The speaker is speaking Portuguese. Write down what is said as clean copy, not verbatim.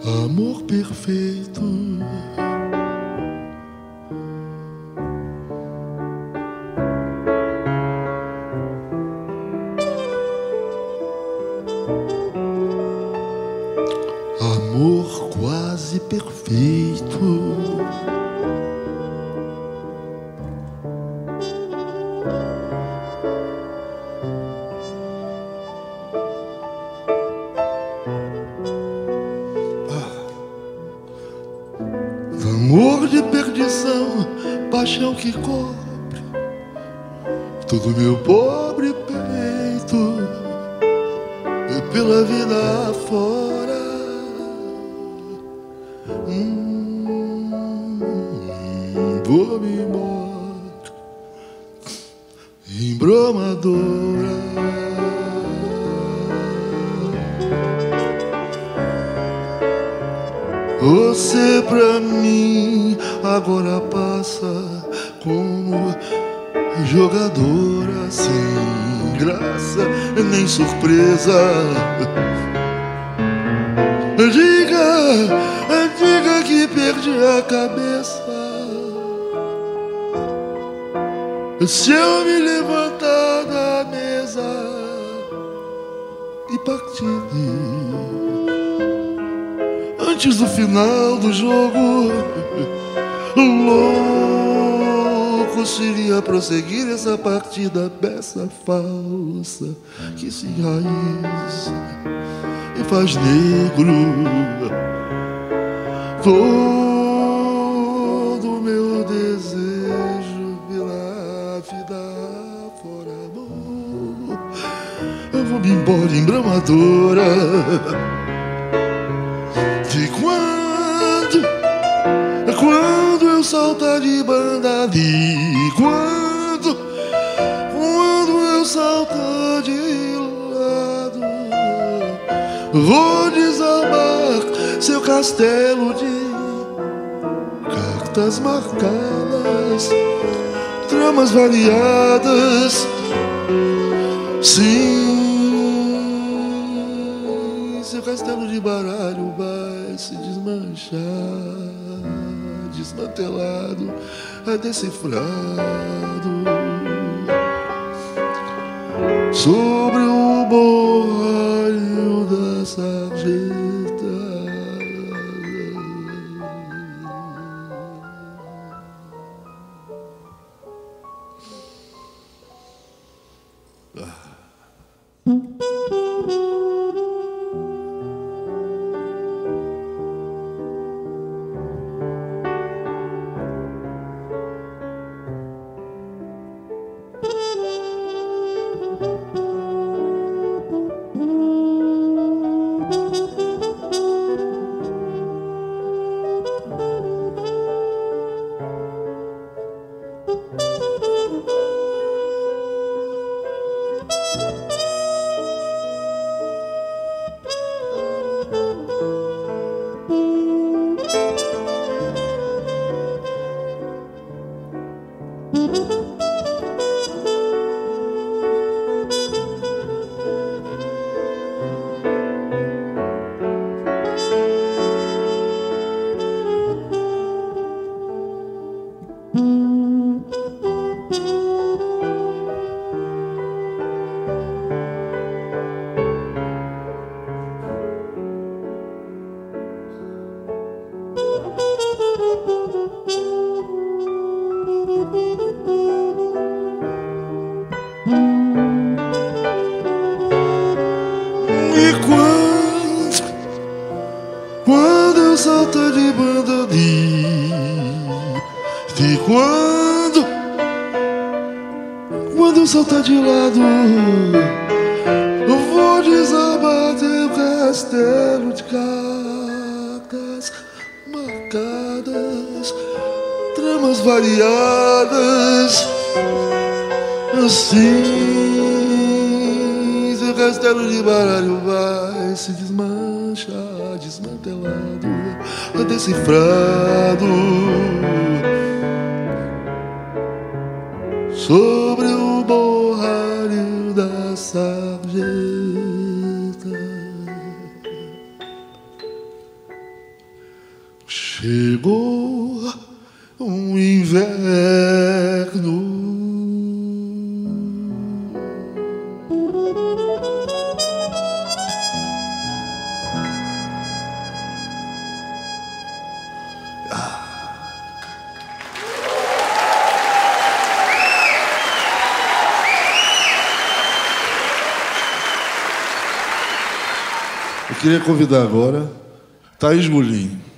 Amor perfeito. Amor quase perfeito. Amor de perdição, paixão que cobre todo meu pobre peito e pela vida fora. Vou-me embora, embromadora. Você pra mim agora passa como jogadora sem graça nem surpresa. Diga que perdi a cabeça. Se eu me levantar da mesa e partir antes do final do jogo, louco seria prosseguir essa partida beça falsa que se enraiza e faz negro todo meu desejo pela vida fora. Amor, eu vou me embora embramadora. De quando eu saltar de banda, de quando eu saltar de lado, vou desabar seu castelo de cartas marcadas, tramas variadas. Sim, seu castelo de baralho vai se desmanchar, desmantelado, decifrado sobre o borralho da sarjeta. Quando eu salto de banda, de quando eu saltar de lado, eu vou desabar teu castelo de cartas marcadas, tramas variadas. Assim, seu castelo de baralho vai se desmanchar, desmantelado, decifrado sobre o borralho da sarjeta. Chegou um inverno. Eu queria convidar agora Thaís Gulim.